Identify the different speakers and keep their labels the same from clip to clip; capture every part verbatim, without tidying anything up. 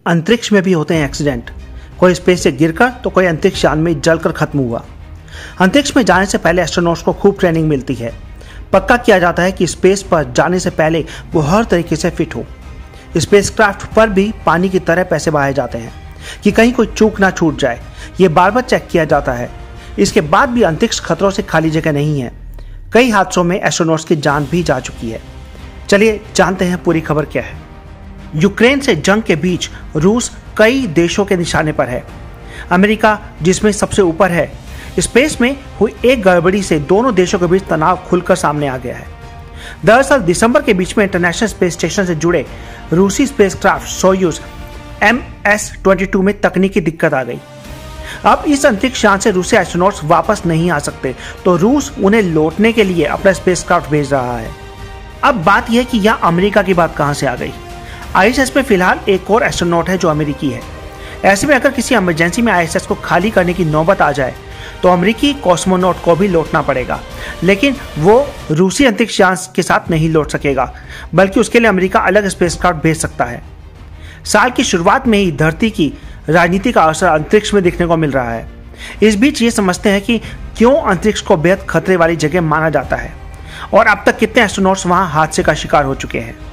Speaker 1: अंतरिक्ष में भी होते हैं एक्सीडेंट। कोई स्पेस से गिरकर तो कोई अंतरिक्ष यान में जलकर खत्म हुआ। अंतरिक्ष में जाने से पहले एस्ट्रोनॉट्स को खूब ट्रेनिंग मिलती है। पक्का किया जाता है कि स्पेस पर जाने से पहले वो हर तरीके से फिट हो। स्पेसक्राफ्ट पर भी पानी की तरह पैसे बहाए जाते हैं कि कहीं कोई चूक ना छूट जाए। ये बार बार चेक किया जाता है। इसके बाद भी अंतरिक्ष खतरों से खाली जगह नहीं है। कई हादसों में एस्ट्रोनॉट्स की जान भी जा चुकी है। चलिए जानते हैं पूरी खबर क्या है। यूक्रेन से जंग के बीच रूस कई देशों के निशाने पर है। अमेरिका जिसमें सबसे ऊपर है। स्पेस में हुई एक गड़बड़ी से दोनों देशों के बीच तनाव खुलकर सामने आ गया है। दरअसल दिसंबर के बीच में इंटरनेशनल स्पेस स्टेशन से जुड़े रूसी स्पेसक्राफ्ट सोयूज एम एस बाईस में तकनीकी दिक्कत आ गई। अब इस अंतरिक्ष यान से रूसी एस्ट्रोनॉट्स वापस नहीं आ सकते, तो रूस उन्हें लौटने के लिए अपना स्पेसक्राफ्ट भेज रहा है। अब बात यह कि यह अमेरिका की बात कहां से आ गई। आई एस एस में फिलहाल एक और एस्ट्रोनॉट है जो अमेरिकी है। ऐसे में अगर किसी इमरजेंसी में आई एस एस को खाली करने की नौबत आ जाए तो अमेरिकी कॉस्मोनॉट को भी लौटना पड़ेगा, लेकिन वो रूसी अंतरिक्ष यान के साथ नहीं लौट सकेगा, बल्कि उसके लिए अमेरिका अलग स्पेसक्राफ्ट भेज सकता है। साल की शुरुआत में ही धरती की राजनीति का असर अंतरिक्ष में देखने को मिल रहा है। इस बीच ये समझते हैं कि क्यों अंतरिक्ष को बेहद खतरे वाली जगह माना जाता है और अब तक कितने एस्ट्रोनॉट्स वहां हादसे का शिकार हो चुके हैं।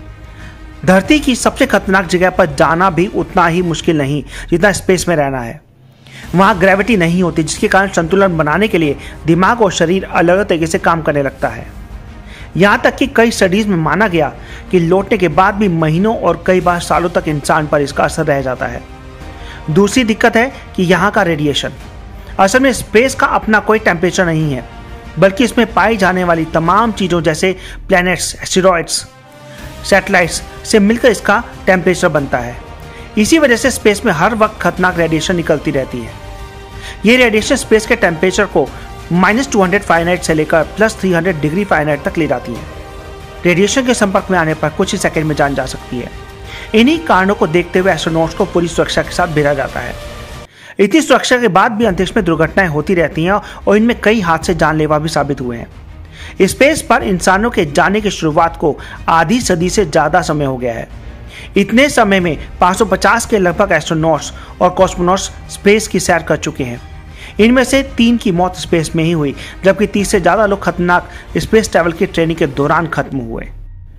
Speaker 1: धरती की सबसे खतरनाक जगह पर जाना भी उतना ही मुश्किल नहीं जितना स्पेस में रहना है। वहां ग्रेविटी नहीं होती, जिसके कारण संतुलन बनाने के लिए दिमाग और शरीर अलग अलग तरीके से काम करने लगता है। यहां तक कि कई स्टडीज में माना गया कि लौटने के बाद भी महीनों और कई बार सालों तक इंसान पर इसका असर रह जाता है। दूसरी दिक्कत है कि यहाँ का रेडिएशन। असल में स्पेस का अपना कोई टेम्परेचर नहीं है, बल्कि इसमें पाई जाने वाली तमाम चीज़ों जैसे प्लैनेट्स, एस्टेरॉइड्स, सैटेलाइट्स से मिलकर इसका टेम्परेचर बनता है। इसी वजह से स्पेस में हर वक्त खतरनाक रेडिएशन निकलती रहती है। ये रेडिएशन स्पेस के टेम्परेचर को माइनस टू हंड्रेड फारेनहाइट से लेकर plus three hundred degree Fahrenheit तक ले जाती है। रेडिएशन के संपर्क में आने पर कुछ ही सेकंड में जान जा सकती है। इन्हीं कारणों को देखते हुए एस्ट्रोनॉट्स को पूरी सुरक्षा के साथ भेजा जाता है। इतनी सुरक्षा के बाद भी अंतरिक्ष में दुर्घटनाएं होती रहती हैं और इनमें कई हादसे जानलेवा भी साबित हुए हैं। स्पेस पर इंसानों के जाने की शुरुआत को आधी सदी से ज्यादा समय हो गया है। इतने समय में पाँच सौ पचास के लगभग एस्ट्रोनॉट्स और कॉस्मोनॉट्स स्पेस की सैर कर चुके हैं। इनमें से तीन की मौत स्पेस में ही हुई, जबकि तीस से ज्यादा लोग खतरनाक स्पेस ट्रैवल की ट्रेनिंग के दौरान खत्म हुए।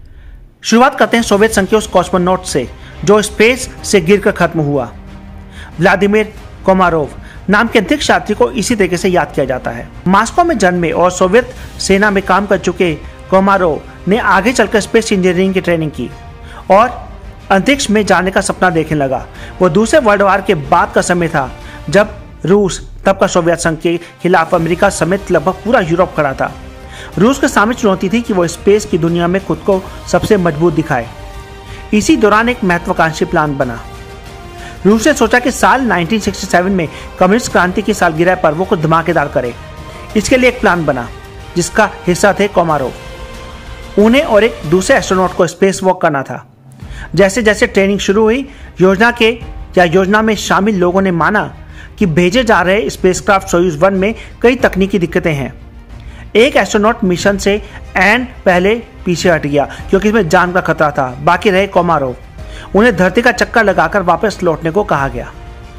Speaker 1: शुरुआत करते हैं सोवियत संघ के उस कॉस्मोनॉट से जो स्पेस से गिरकर खत्म हुआ। व्लादिमीर कोमारोव नाम के अंतरिक्ष यात्री को इसी तरीके से याद किया जाता है। मॉस्को में जन्मे और सोवियत सेना में काम कर चुके कोमारोव ने आगे चलकर स्पेस इंजीनियरिंग की ट्रेनिंग की और अंतरिक्ष में जाने का सपना देखने लगा। वो दूसरे वर्ल्ड वार के बाद का समय था जब रूस, तब का सोवियत संघ के खिलाफ अमेरिका समेत लगभग पूरा यूरोप खड़ा था। रूस के सामने चुनौती थी कि वो स्पेस की दुनिया में खुद को सबसे मजबूत दिखाए। इसी दौरान एक महत्वाकांक्षी प्लान बना। रूस ने सोचा कि साल उन्नीस सौ सरसठ में कम्युनिस्ट क्रांति की सालगिरह पर वो कुछ धमाकेदार करे। इसके लिए एक प्लान बना जिसका हिस्सा थे कोमारोव। उन्हें और एक दूसरे एस्ट्रोनॉट को स्पेस वॉक करना था। जैसे जैसे ट्रेनिंग शुरू हुई, योजना के या योजना में शामिल लोगों ने माना कि भेजे जा रहे स्पेसक्राफ्ट सोयूज वन में कई तकनीकी दिक्कतें हैं। एक एस्ट्रोनॉट मिशन से एन पहले पीछे हट गया क्योंकि इसमें जान का खतरा था। बाकी रहे कोमारोव। उन्हें धरती का चक्कर लगाकर वापस लौटने को कहा गया।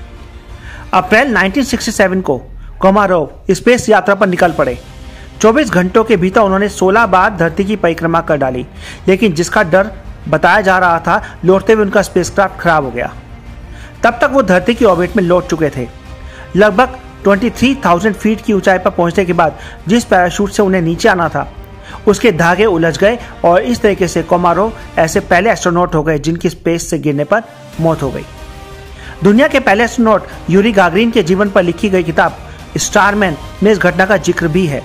Speaker 1: अप्रैल उन्नीस सौ सरसठ को कोमारोव स्पेस यात्रा पर निकल पड़े। चौबीस घंटों के भीतर उन्होंने सोलह बार धरती की परिक्रमा कर डाली, लेकिन जिसका डर बताया जा रहा था, लौटते हुए उनका स्पेसक्राफ्ट खराब हो गया। तब तक वो धरती की ऑर्बिट में लौट चुके थे। लगभग तेईस हज़ार फीट की ऊंचाई पर पहुंचने के बाद जिस पैराशूट से उन्हें नीचे आना था उसके धागे उलझ गए और इस तरीके से कोमारोव ऐसे पहले एस्ट्रोनॉट हो गए जिनकी स्पेस से गिरने पर मौत हो गई। दुनिया के पहले एस्ट्रोनॉट यूरी गागरिन के जीवन पर लिखी गई किताब स्टारमैन में इस घटना का जिक्र भी है।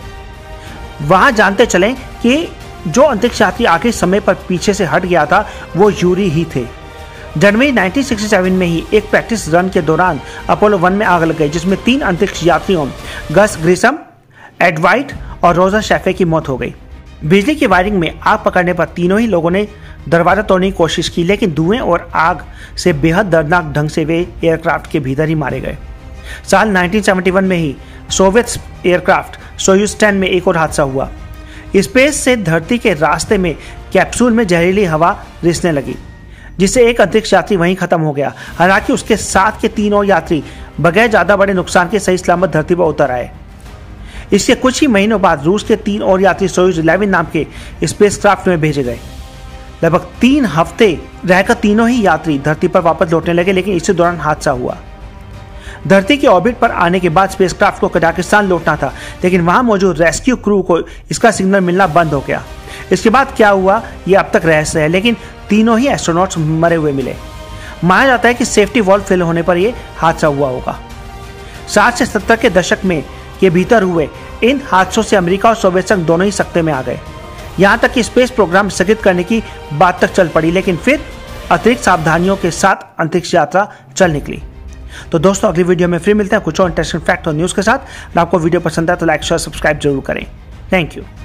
Speaker 1: वहां जानते चलें कि जो अंतरिक्ष यात्री आखिरी समय पर पीछे से हट गया था वो यूरी ही थे। जनवरी उन्नीस सौ सरसठ में ही एक प्रैक्टिस रन के दौरान अपोलो वन में आग लग गई, जिसमें तीन अंतरिक्ष यात्रियों गस ग्रिसम, एड वाइट और रोजर शेफे की मौत हो गई। बिजली की वायरिंग में आग पकड़ने पर तीनों ही लोगों ने दरवाजा तोड़ने की कोशिश की, लेकिन धुएं और आग से बेहद दर्दनाक ढंग से वे एयरक्राफ्ट के भीतर ही मारे गए। साल उन्नीस सौ इकहत्तर में ही सोवियत एयरक्राफ्ट सोयूज टेन में एक और हादसा हुआ। स्पेस से धरती के रास्ते में कैप्सूल में जहरीली हवा रिसने लगी। जिससे एक अंतरिक्ष यात्री वहीं खत्म हो गया। हालांकि उसके साथ के तीन और यात्री बगैर ज्यादा बड़े नुकसान के सही सलामत धरती पर उतर आए। इसके कुछ ही महीनों बाद रूस के तीन और यात्री सोयूज इलेवन नाम के स्पेसक्राफ्ट में भेजे गए। लगभग तीन हफ्ते रहकर तीनों ही यात्री धरती पर वापस लौटने लगे, लेकिन इसी दौरान हादसा हुआ। धरती के ऑर्बिट पर आने के बाद स्पेसक्राफ्ट को कजाकिस्तान लौटना था, लेकिन वहां मौजूद रेस्क्यू क्रू को इसका सिग्नल मिलना बंद हो गया। इसके बाद क्या हुआ यह अब तक रहस्य है, लेकिन तीनों ही एस्ट्रोनॉट्स मरे हुए मिले। माना जाता है कि सेफ्टी वॉल्व फेल होने पर यह हादसा हुआ होगा। साठ से सत्तर के दशक में के भीतर हुए इन हादसों से अमेरिका और सोवियत संघ दोनों ही सकते में आ गए। यहां तक कि स्पेस प्रोग्राम स्थगित करने की बात तक चल पड़ी, लेकिन फिर अतिरिक्त सावधानियों के साथ अंतरिक्ष यात्रा चल निकली। तो दोस्तों, अगली वीडियो में फिर मिलते हैं कुछ और इंटरेस्टिंग फैक्ट और न्यूज के साथ। आपको वीडियो पसंद है तो लाइक शेयर सब्सक्राइब जरूर करें। Thank you.